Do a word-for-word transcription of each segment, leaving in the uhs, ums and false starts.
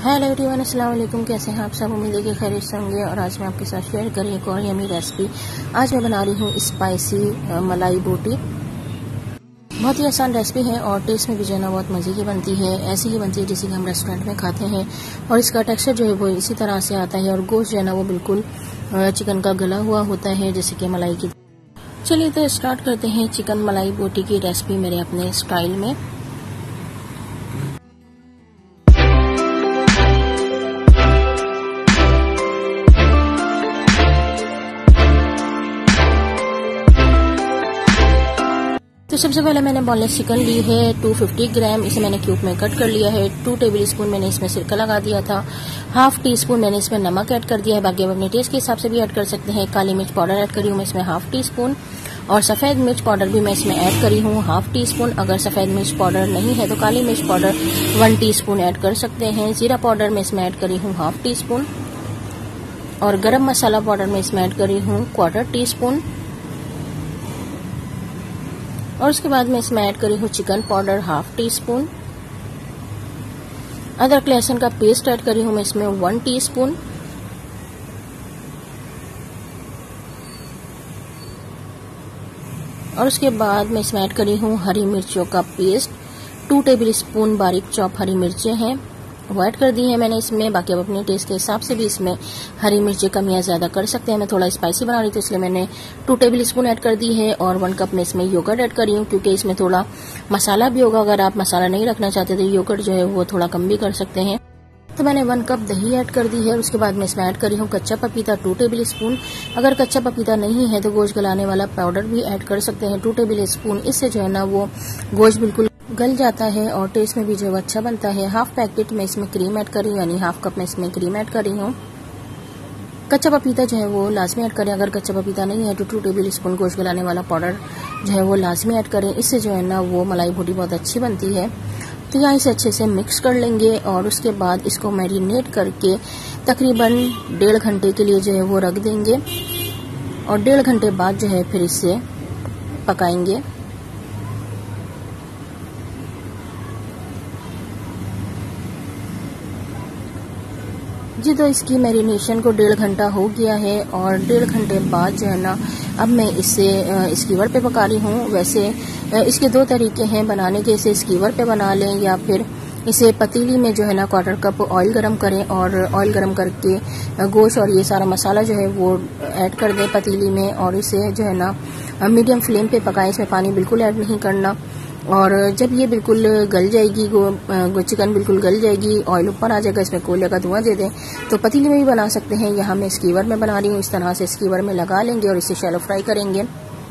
Hello everyone, अस्सलाम वालेकुम। कैसे हैं आप सब? उम्मीद है कि खैरियत से होंगे। और आज मैं आपके साथ शेयर करें एक और यमी रेसिपी। आज मैं बना रही हूँ स्पाइसी मलाई बोटी। बहुत ही आसान रेसिपी है और टेस्ट में भी जो है ना बहुत मज़े की बनती है। ऐसी ही बनती है जैसे कि हम रेस्टोरेंट में खाते हैं और इसका टेक्सचर जो है वो इसी तरह से आता है और गोश्त जो है ना वो बिल्कुल चिकन का गला हुआ होता है जैसे कि मलाई की। चलिए तो स्टार्ट करते हैं चिकन मलाई बोटी की रेसिपी मेरे अपने स्टाइल में। तो सबसे पहले मैंने बोनलेस चिकन ली है दो सौ पचास ग्राम। इसे मैंने क्यूब में कट कर लिया है। टू टेबल स्पून मैंने इसमें सिरका लगा दिया था। हाफ टी स्पून मैंने इसमें नमक ऐड कर दिया है। बाकी आप अपने टेस्ट के हिसाब से भी ऐड कर सकते हैं। काली मिर्च पाउडर ऐड करी हूँ मैं इसमें हाफ टी स्पून और सफ़ेद मिर्च पाउडर भी मैं इसमें ऐड करी हूँ हाफ टी स्पून। अगर सफ़ेद मिर्च पाउडर नहीं है तो काली मिर्च powder one teaspoon add कर सकते हैं। जीरा पाउडर मैं इसमें ऐड करी हूँ हाफ टी स्पून और गरम मसाला पाउडर मैं इसमें ऐड करी हूँ क्वार्टर टी स्पून। और उसके बाद मैं इसमें ऐड करी हूँ chicken powder half teaspoon. अदरक लहसुन का पेस्ट ऐड करी हूँ मैं इसमें वन टी स्पून। और उसके बाद मैं इसमें ऐड करी हूँ हरी मिर्चों का पेस्ट। टू टेबल स्पून बारीक चॉप हरी मिर्चें हैं वो ऐड कर दी है मैंने इसमें। बाकी अब अपने टेस्ट के हिसाब से भी इसमें हरी मिर्ची कम या ज्यादा कर सकते हैं। मैं थोड़ा स्पाइसी बना रही थी इसलिए मैंने टू टेबल स्पून ऐड कर दी है और वन कप में इसमें योगर्ट ऐड करी हूँ क्योंकि इसमें थोड़ा मसाला भी होगा। अगर आप मसाला नहीं रखना चाहते तो योगर्ट जो है वो थोड़ा कम भी कर सकते हैं। तो मैंने वन कप दही ऐड कर दी है। उसके बाद मैं इसमें ऐड करी हूँ कच्चा पपीता टू टेबल स्पून। अगर कच्चा पपीता नहीं है तो गोश्त गलाने वाला पाउडर भी ऐड कर सकते हैं टू टेबल स्पून। इससे जो है ना वो गोश्त बिल्कुल गल जाता है और टेस्ट में भी जो अच्छा बनता है। हाफ पैकेट में इसमें क्रीम ऐड करी यानी हाफ कप में इसमें क्रीम ऐड करी हूँ। कच्चा पपीता जो है वो लाजमी ऐड करें। अगर कच्चा पपीता नहीं है तो टू टेबल स्पून गोश्त गलाने वाला पाउडर जो है वो लाजमी ऐड करें। इससे जो है ना वो मलाई बोटी बहुत अच्छी बनती है। तो यहाँ इसे अच्छे से मिक्स कर लेंगे और उसके बाद इसको मैरिनेट करके तकरीबन डेढ़ घंटे के लिए जो है वो रख देंगे और डेढ़ घंटे बाद जो है फिर इसे पकाएंगे। जी तो इसकी मैरिनेशन को डेढ़ घंटा हो गया है और डेढ़ घंटे बाद जो है ना अब मैं इसे स्कीवर पे पका रही हूँ। वैसे इसके दो तरीके हैं बनाने के। इसे स्कीवर पे बना लें या फिर इसे पतीली में जो है ना क्वार्टर कप ऑयल गरम करें और ऑयल गरम करके गोश्त और ये सारा मसाला जो है वो ऐड कर दें पतीली में और इसे जो है ना मीडियम फ्लेम पे पकाएं। इसमें पानी बिल्कुल ऐड नहीं करना। और जब ये बिल्कुल गल जाएगी गो चिकन बिल्कुल गल जाएगी, ऑयल ऊपर आ जाएगा, इसमें कोयले का धुआं दे दें। तो पतीली में भी बना सकते हैं। यहाँ मैं स्कीवर में बना रही हूँ। इस तरह से स्कीवर में लगा लेंगे और इसे शैलो फ्राई करेंगे।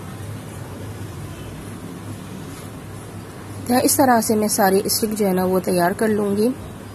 तो इस तरह से मैं सारी स्टिक जो है ना वो तैयार कर लूंगी।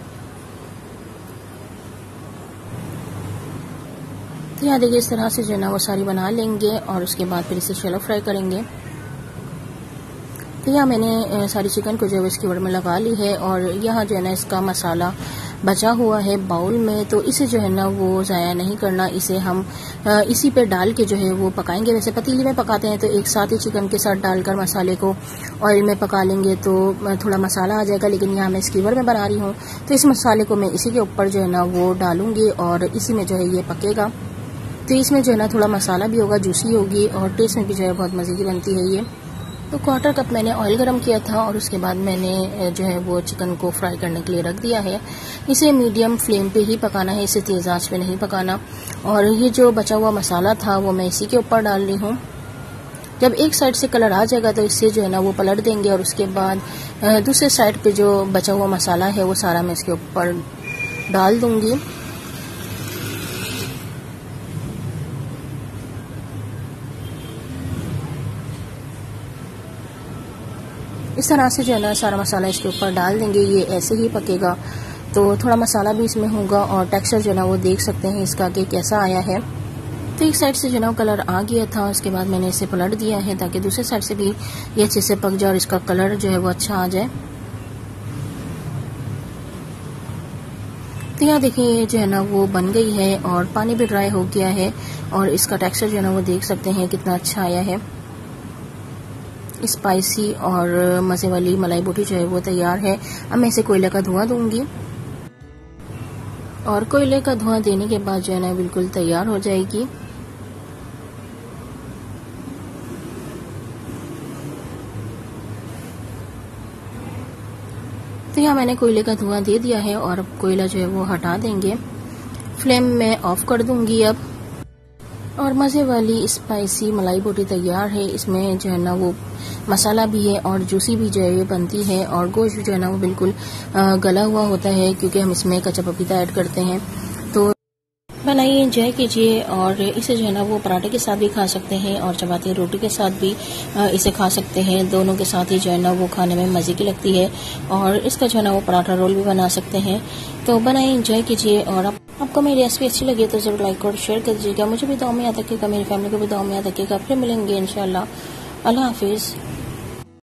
तो यहाँ देखिए इस तरह से जो है ना वो सारी बना लेंगे और उसके बाद फिर इसे शैलो फ्राई करेंगे। तो यहाँ मैंने सारी चिकन को जो है स्कीवर में लगा ली है और यहाँ जो है ना इसका मसाला बचा हुआ है बाउल में। तो इसे जो है ना वो ज़ाया नहीं करना। इसे हम इसी पे डाल के जो है वो पकाएंगे। वैसे पतीली में पकाते हैं तो एक साथ ही चिकन के साथ डालकर मसाले को ऑयल में पका लेंगे तो थोड़ा मसाला आ जाएगा। लेकिन यहाँ मैं स्कीवर में बना रही हूँ तो इस मसाले को मैं इसी के ऊपर जो है ना वो डालूंगी और इसी में जो है ये पकेगा। तो इसमें जो है ना थोड़ा मसाला भी होगा, जूसी होगी और टेस्ट में भी जो है बहुत मज़े की बनती है ये। तो क्वार्टर कप मैंने ऑयल गरम किया था और उसके बाद मैंने जो है वो चिकन को फ्राई करने के लिए रख दिया है। इसे मीडियम फ्लेम पे ही पकाना है, इसे तेज़ आंच पे नहीं पकाना। और ये जो बचा हुआ मसाला था वो मैं इसी के ऊपर डाल रही हूँ। जब एक साइड से कलर आ जाएगा तो इससे जो है ना वो पलट देंगे और उसके बाद दूसरे साइड पे जो बचा हुआ मसाला है वो सारा मैं इसके ऊपर डाल दूंगी। इस तरह से जो है ना सारा मसाला इसके ऊपर डाल देंगे। ये ऐसे ही पकेगा तो थोड़ा मसाला भी इसमें होगा और टेक्सचर जो है ना वो देख सकते हैं इसका कि कैसा आया है। तो एक साइड से जो है ना कलर आ गया था, उसके बाद मैंने इसे पलट दिया है ताकि दूसरे साइड से भी ये अच्छे से पक जाए और इसका कलर जो है वो अच्छा आ जाए। तो यहाँ देखिए ये जो है ना वो बन गई है और पानी भी ड्राई हो गया है और इसका टेक्सचर जो है ना वो देख सकते हैं कितना अच्छा आया है। स्पाइसी और मज़े वाली मलाई बोटी जो है वो तैयार है। अब मैं इसे कोयले का धुआं दूंगी। और कोयले का धुआं देने के बाद जो है ना बिल्कुल तैयार हो जाएगी। तो यहाँ मैंने कोयले का धुआं दे दिया है और अब कोयला जो है वो हटा देंगे। फ्लेम में ऑफ कर दूंगी अब। और मज़े वाली स्पाइसी मलाई बोटी तैयार है। इसमें जो है ना वो मसाला भी है और जूसी भी जो है ये बनती है और गोश्त जो है ना वो बिल्कुल गला हुआ होता है क्योंकि हम इसमें कच्चा पपीता ऐड करते हैं। तो बनाइए, एंजॉय कीजिए। और इसे जो है ना वो पराठे के साथ भी खा सकते हैं और चपाती रोटी के साथ भी इसे खा सकते हैं। दोनों के साथ ही जो है ना वो खाने में मज़े की लगती है। और इसका जो है ना वो पराठा रोल भी बना सकते हैं। तो बनाइए, एंजॉय कीजिए। और आप, आपको मेरी रेसिपी अच्छी लगी तो जरूर लाइक और शेयर कर दीजिएगा। मुझे भी दुआ में याद रखिएगा, मेरी फैमिली को भी दुआ में याद रखिएगा। फिर मिलेंगे इंशाल्लाह। अल्लाह हाफिज़।